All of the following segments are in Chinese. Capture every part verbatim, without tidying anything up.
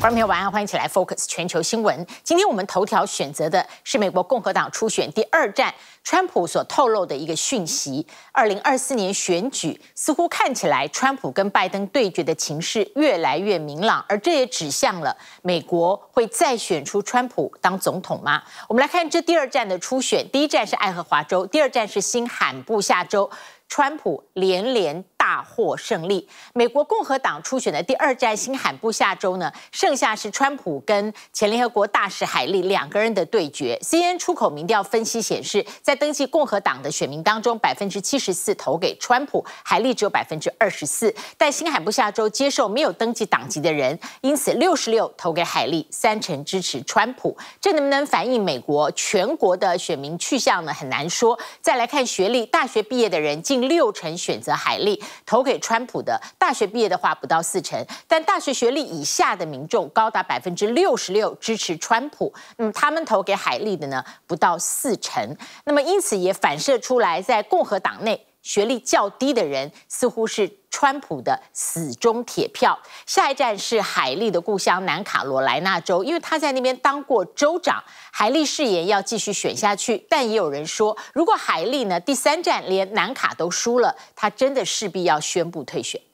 观众朋友晚安，欢迎一起来 Focus 全球新闻。今天我们头条选择的是美国共和党初选第二战，川普所透露的一个讯息：二零二四年选举似乎看起来，川普跟拜登对决的情势越来越明朗，而这也指向了美国会再选出川普当总统吗？我们来看这第二战的初选，第一站是爱荷华州，第二站是新罕布夏州。 川普连连大获胜利。美国共和党初选的第二站新罕布夏州呢，剩下是川普跟前联合国大使海利两个人的对决。C N N 出口民调分析显示，在登记共和党的选民当中，百分之七十四投给川普，海利只有百分之二十四。但新罕布夏州接受没有登记党籍的人，因此六十六投给海利，三成支持川普。这能不能反映美国全国的选民去向呢？很难说。再来看学历，大学毕业的人近 六成选择海利，投给川普的大学毕业的话不到四成，但大学学历以下的民众高达百分之六十六支持川普。那么他们投给海利的呢，不到四成。那么因此也反射出来，在共和党内学历较低的人似乎是 川普的死忠铁票。下一站是海利的故乡南卡罗来纳州，因为他在那边当过州长。海利誓言要继续选下去，但也有人说，如果海利呢第三站连南卡都输了，他真的势必要宣布退选。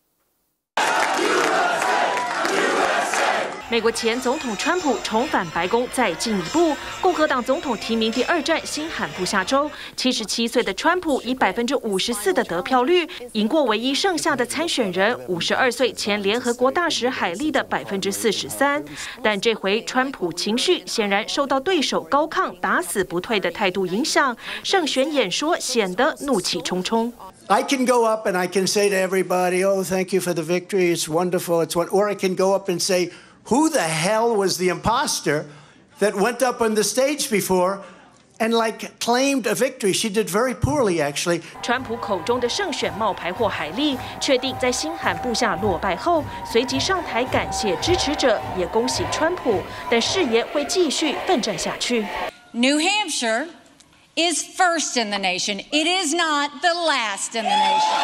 美国前总统川普重返白宫，再进一步，共和党总统提名第二战新罕布夏州，七十七岁的川普以百分之五十四的得票率，赢过唯一剩下的参选人五十二岁前联合国大使海利的百分之四十三。但这回川普情绪显然受到对手高亢、打死不退的态度影响，胜选演说显得怒气冲冲。 I can go up and I can say to everybody, "Oh, thank you for the victory. It's wonderful. It's one." Or I can go up and say, "Who the hell was the imposter that went up on the stage before and like claimed a victory?" She did very poorly, actually. 川普口中的胜选冒牌货海利，确定在新罕布夏落败后，随即上台感谢支持者，也恭喜川普，但誓言会继续奋战下去。 New Hampshire is first in the nation. It is not the last in the nation.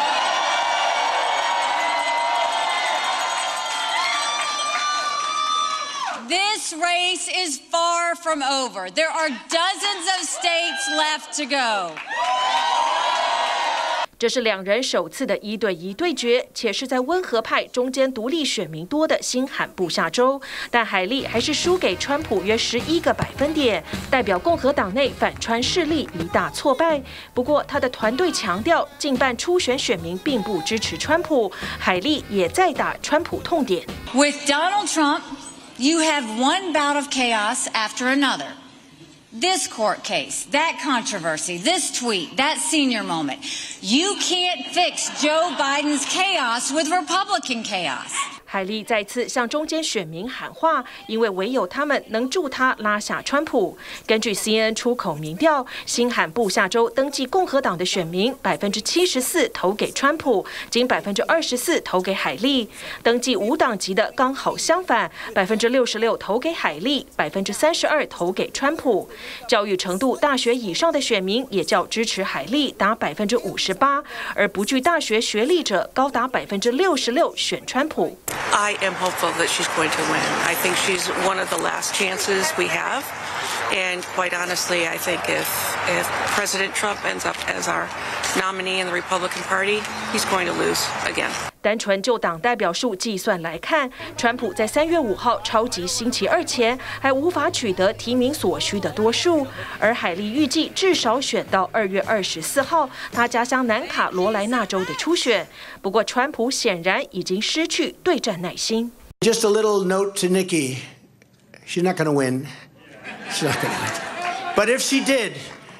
This race is far from over. There are dozens of states left to go. 这是两人首次的一对一对决，且是在温和派中间独立选民多的新罕布夏州，但海利还是输给川普约十一个百分点，代表共和党内反川势力一大挫败。不过他的团队强调，近半初选选民并不支持川普，海利也在打川普痛点。 With Donald Trump, you have one bout of chaos after another. This court case, that controversy, this tweet, that senior moment. You can't fix Joe Biden's chaos with Republican chaos. 海利再次向中间选民喊话，因为唯有他们能助他拉下川普。根据 C N N 出口民调，新罕布夏州登记共和党的选民百分之七十四投给川普，仅百分之二十四投给海利。登记无党籍的刚好相反，百分之六十六投给海利，百分之三十二投给川普。教育程度大学以上的选民也较支持海利，达百分之五十八，而不具大学学历者高达百分之六十六选川普。 I am hopeful that she's going to win. I think she's one of the last chances we have. And quite honestly, I think if, if President Trump ends up as our nominee in the Republican Party, he's going to lose again. 单纯就党代表数计算来看，川普在三月五号超级星期二前还无法取得提名所需的多数，而海利预计至少选到二月二十四号他家乡南卡罗来纳州的初选。不过，川普显然已经失去对战耐心。 Just a little note to Nikki: she's not going to win. She's not going to win. But if she did,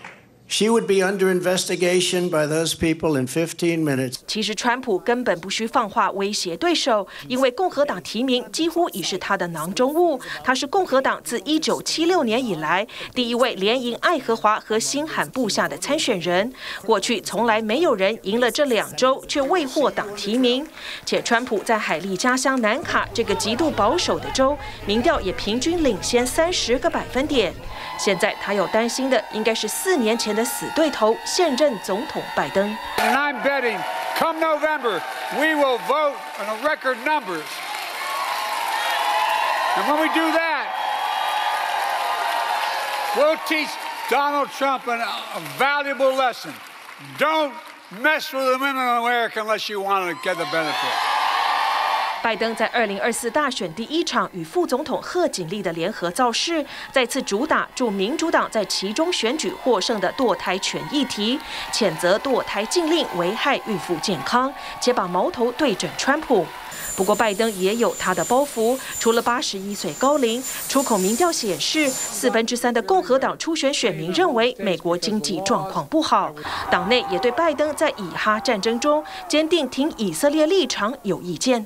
she would be under investigation by those people in fifteen minutes. 其实，川普根本不需放话威胁对手，因为共和党提名几乎已是他的囊中物。他是共和党自一九七六年以来第一位连赢爱荷华和新罕布夏的参选人。过去从来没有人赢了这两州却未获党提名。且川普在海利家乡南卡这个极度保守的州，民调也平均领先三十个百分点。现在他要担心的应该是四年前的死对头现任总统拜登。 And I'm betting, come November, we will vote in a record numbers. And when we do that, we'll teach Donald Trump an, a valuable lesson. Don't mess with the women in America unless you want to get the benefit. 拜登在二零二四大选第一场与副总统贺锦丽的联合造势，再次主打助民主党在其中选举获胜的堕胎权议题，谴责堕胎禁令危害孕妇健康，且把矛头对准川普。不过，拜登也有他的包袱。除了八十一岁高龄，出口民调显示，四分之三的共和党初选选民认为美国经济状况不好。党内也对拜登在以哈战争中坚定挺以色列立场有意见。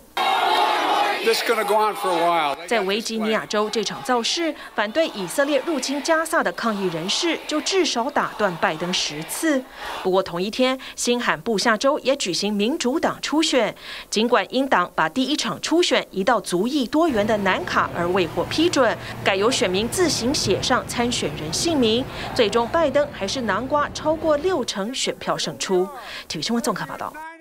在维吉尼亚州这场造势，反对以色列入侵加萨的抗议人士就至少打断拜登十次。不过同一天，新罕布夏州也举行民主党初选，尽管英党把第一场初选移到族裔多元的南卡而未获批准，改由选民自行写上参选人姓名，最终拜登还是囊括超过六成选票胜出。体育新闻综合报道。